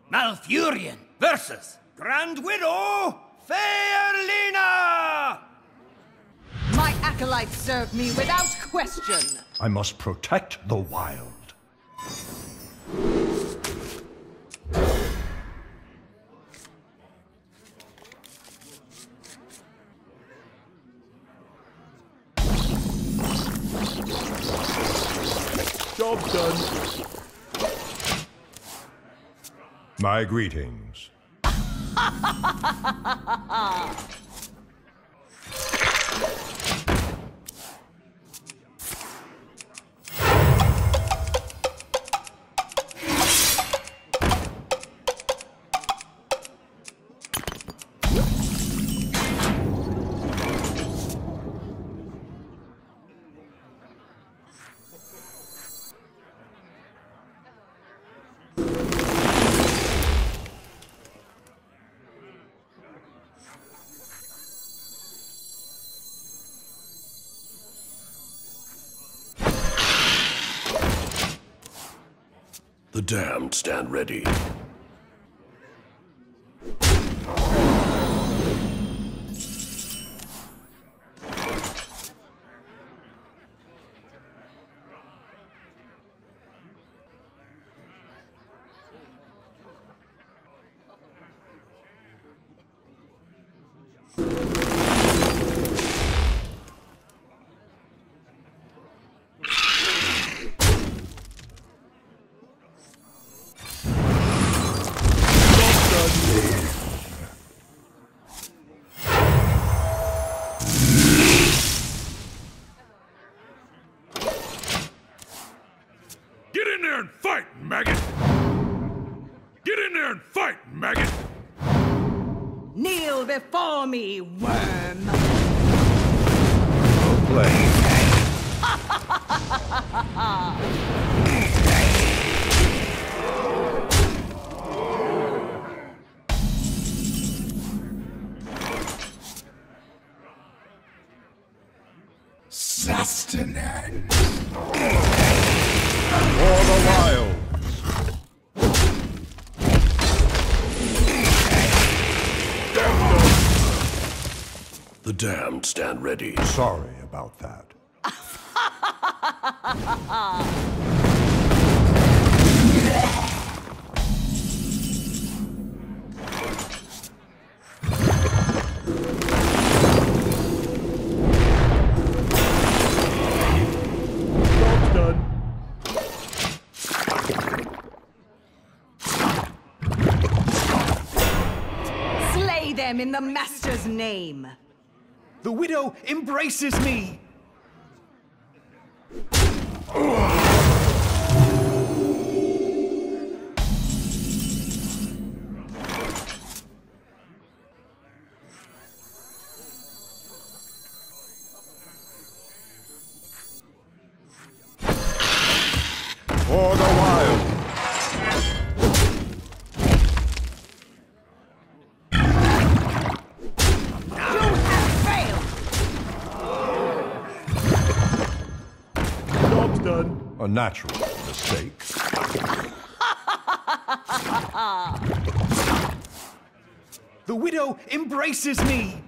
Malfurion versus Grand Widow Fairlina! My acolytes serve me without question. I must protect the wild. Job done. My greetings. The damned stand ready. Get in there and fight, maggot! Get in there and fight, maggot! Kneel before me, worm. Play. Sustenance. For the wild. The damned stand ready. Sorry about that. Job's done. Slay them in the Master's name. The Widow embraces me! For the wild. You have failed! Job's done. A natural mistake. The Widow embraces me!